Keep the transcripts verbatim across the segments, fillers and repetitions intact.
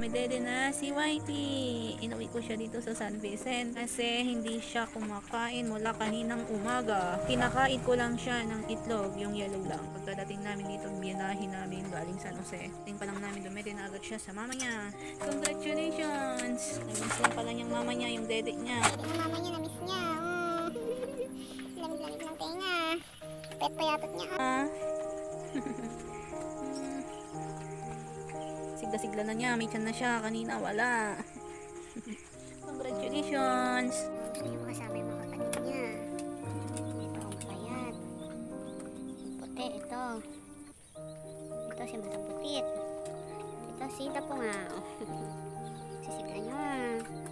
may dede na si Whitey. Inuwi ko siya dito sa San Vicente kasi hindi siya kumakain mula kaninang umaga. Kinakain ko lang siya ng itlog, yung yellow lang. Pagkadating namin dito, binahin namin galing San Jose. Ting pa lang namin, dumede na agad siya sa mama niya. Congratulations! Namiss lang pala niyang mama niya, yung dede niya. Dede ng mama niya, namiss niya. Oh. Lamig-lamig ng tenga. Pet payatot niya. Ah. Sigla-sigla na niya, may tiyan na siya, kanina wala. Congratulations! Gusto niyo makasama yung mga kapatid niya. Ito, mapayat. Puti, ito. Ito si Matang Putit. Ito si Tapungao. Sisigla niyo ah.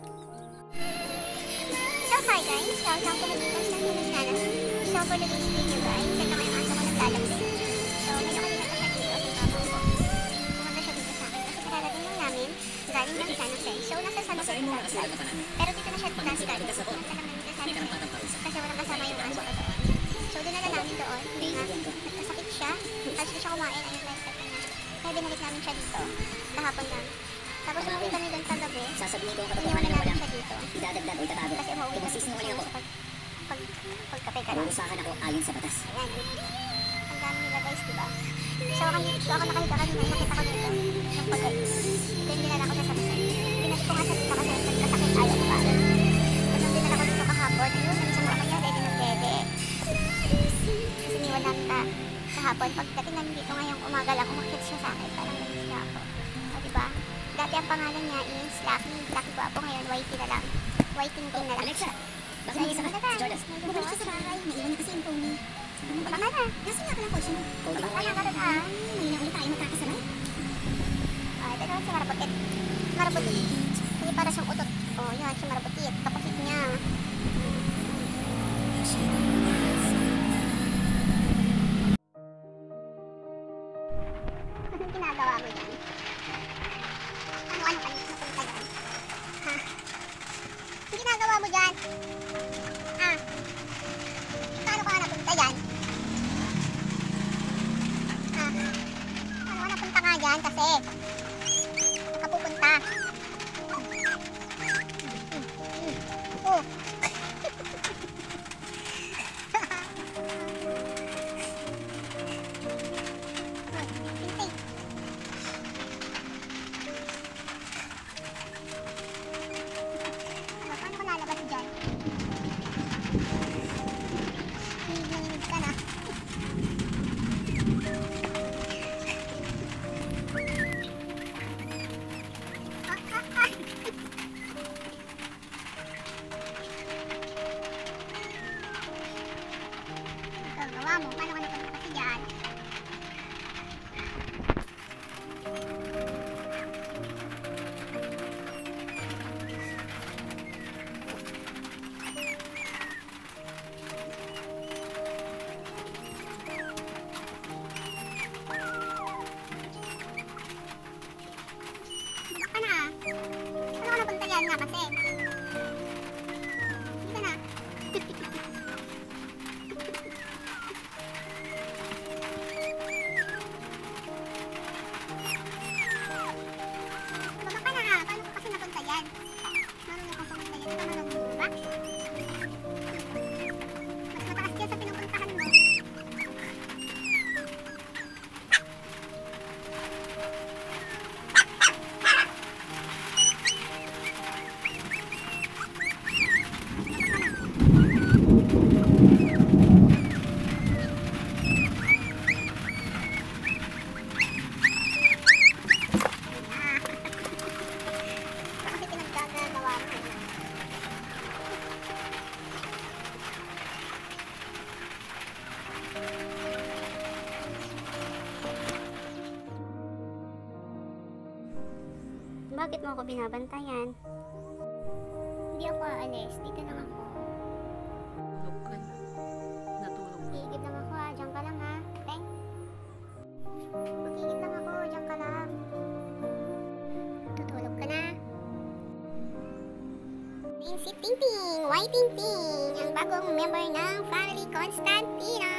So hi guys, welcome to the People's Channel channel. So for today's video guys, ito ngayong aso ko naglalabas. So medyo kanina pa siya dito kasi bago ko. Pumunta siya dito sa akin kasi kararating lang namin galing ng San Jose. So nasa San Jose na tayo. Pero dito na siya nasa galing. Punta lang namin sa San Jose kasi walang kasama yung aso ko doon. So dinala namin doon. Nagkasakit siya. Tapos di siya kumain. Ayun na yung niya. Kaya binalik namin siya dito. Kahapon lang. Tapos umuwi kami doon sa gabi. Sasabihin ko ang Iniwan katotohanan namin ng siya dito. idadagdag o itatago. Kasi umuwi kami Pinagsisinungaling ako. pag, pag, pagkape ka lang. Uusahan ako ayon sa batas. Ayan. Ang dami nila guys, diba? So ako dito, ako nakahiga kanina. Nakita ko dito. Ng pagkain. Then dinala ko na sa basan. Pinas ko nga sa tita kasi nagkasakit ayaw ko ba. Tapos nung dinala ko dito kahapon. Ayun, sabi sa mama niya, ready ng dede. Kasi niwan namin ka kahapon. Pagdating namin dito ngayong umaga lang, umakit siya sa akin. Parang nagis na ako. O diba? Dati ang pangalan niya is Lucky. Lucky Guapo. Ngayon, Whitey na lang. Whiting Ting na lang. Alexa, bakit Ayun, may isa ka? talaga. Si Jordan. Bumalik siya sa bahay. Naiwan niya kasi yung phone niya. Baka na. Nasa nga ka lang coach mo. Coding. Baka na ka rin ah. Mahina ulit tayo magkakasabay. Ah, ito naman si Maraputit. Maraputit. Hindi para siyang utot. Oh, yan si Maraputit. Kapatid niya. Anong ginagawa mo yan? Ano-ano ka napunta dyan? Ha? Anong ginagawa mo dyan? Ha? Paano ka nga napunta dyan? Ha? Paano ka napunta nga dyan kasi? Nakapupunta. Oh. Hintay. Ano, paano ka lalabas dyan? Hihinig ka na. Ah, ah, ah. Ikaw, gawa mo. Paano ka napunta kasi dyan? Bulak ka na ah. Paano ka napunta dyan nga kasi? Hindi ka na. Baba ka na ah. Paano ka kasi napunta dyan? Marunong kang pumunta dyan. Ito marunong mo ba? Mas mataas dyan sa pinupuntahan mo. Kasi pinaggagawa mo. Bakit mo ako binabantayan? Hindi ako aalis. Dito lang ako. Tulog ka na. Natulog. Higit lang ako ha. Diyan ka lang ha. Teng. Magigit lang ako. Diyan ka lang. Tutulog ka na. Ayun si Ting Ting. White Ting Ting. Ang bagong member ng Family Constantino.